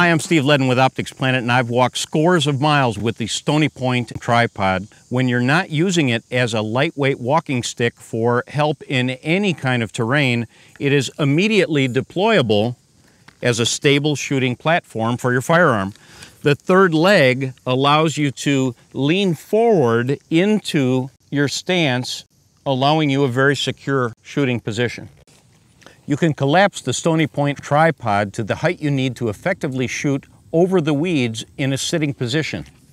Hi, I'm Steve Ledden with OpticsPlanet, and I've walked scores of miles with the Stoney tripod. When you're not using it as a lightweight walking stick for help in any kind of terrain, it is immediately deployable as a stable shooting platform for your firearm. The third leg allows you to lean forward into your stance, allowing you a very secure shooting position. You can collapse the Stoney tripod to the height you need to effectively shoot over the weeds in a sitting position.